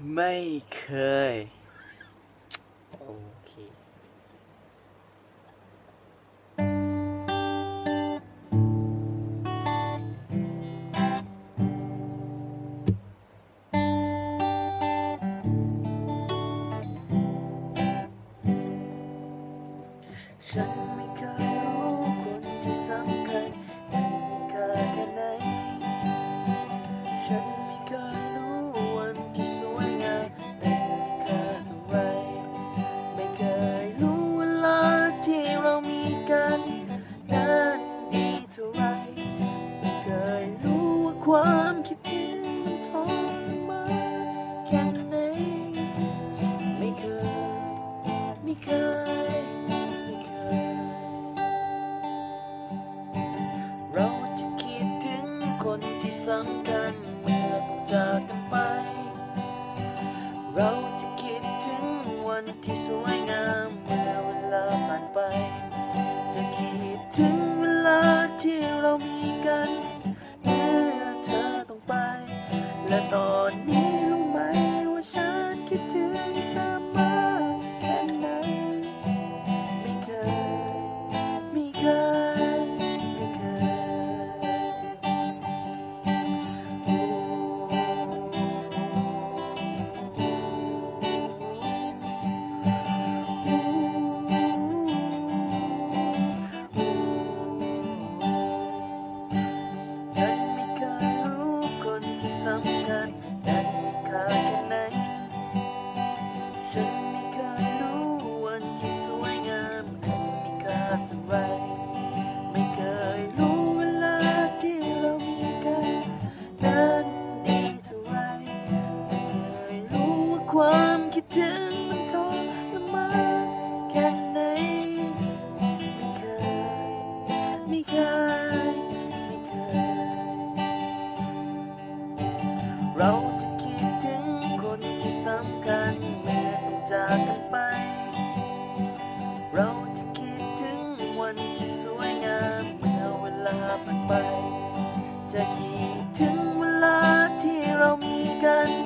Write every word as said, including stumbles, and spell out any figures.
ไม่เคยโอเคฉันไม่เคยรู้คนที่สำคัญนั้นมีค่าแค่ไหนฉันไม่เคยรู้วันที่สวยงามนั้นมีค่าเท่าไรไม่เคยรู้เวลาที่เรามีกันนั้นดีเท่าไรไม่เคยรู้ว่าความคิดถึงมันทรมานแค่ไหนไม่เคยไม่เคยเราจะคิดถึงคนที่สำคัญเมื่อต้องจากกันไปเราจะคิดถึงวันที่สวยงามเมื่อเวลาผ่านไปจะคิดถึงเวลาที่เรามีกันเมื่อเธอต้องไปและตอนนี้รู้ไหมว่าฉันคิดถึงเธอมากแค่ไหนไม่เคยไม่เคยไม่เคยสำคัญนั้นมีค่าแค่ไหนฉันไม่เคยรู้วันที่สวยงามนั้นมีค่าเท่าไรไม่เคยรู้เวลาที่เรามีกันนั้นดีเท่าไรไม่เคยรู้ว่าความคิดถึงมันทรมานแค่ไหนไม่เคยไม่เคยเราจะคิดถึงคนที่สำคัญเมื่อต้องจากกันไปเราจะคิดถึงวันที่สวยงามเมื่อเวลาผ่านไปจะคิดถึงเวลาที่เรามีกัน